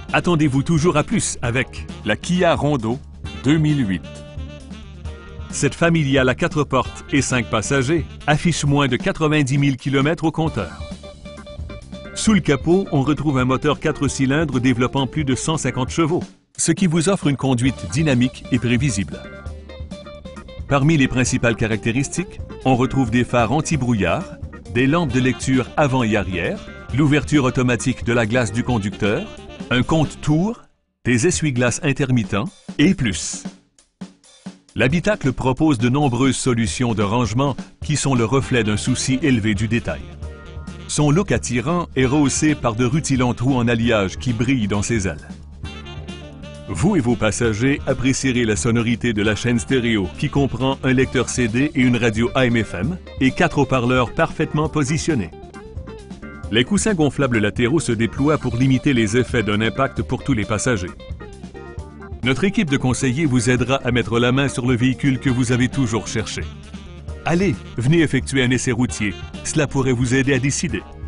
Attendez-vous toujours à plus avec La Kia Rondo 2008. cette familiale à 4 portes et 5 passagers affiche moins de 90 000 km au compteur. Sous le capot, on retrouve un moteur 4 cylindres développant plus de 150 chevaux, ce qui vous offre une conduite dynamique et prévisible. Parmi les principales caractéristiques, on retrouve des phares anti-brouillard, des lampes de lecture avant et arrière, l'ouverture automatique de la glace du conducteur, un compte-tours, des essuie-glaces intermittents et plus. L'habitacle propose de nombreuses solutions de rangement qui sont le reflet d'un souci élevé du détail. Son look attirant est rehaussé par de rutilants trous en alliage qui brillent dans ses ailes. Vous et vos passagers apprécierez la sonorité de la chaîne stéréo qui comprend un lecteur CD et une radio AM/FM et 4 haut-parleurs parfaitement positionnés. Les coussins gonflables latéraux se déploient pour limiter les effets d'un impact pour tous les passagers. Notre équipe de conseillers vous aidera à mettre la main sur le véhicule que vous avez toujours cherché. Allez, venez effectuer un essai routier. Cela pourrait vous aider à décider.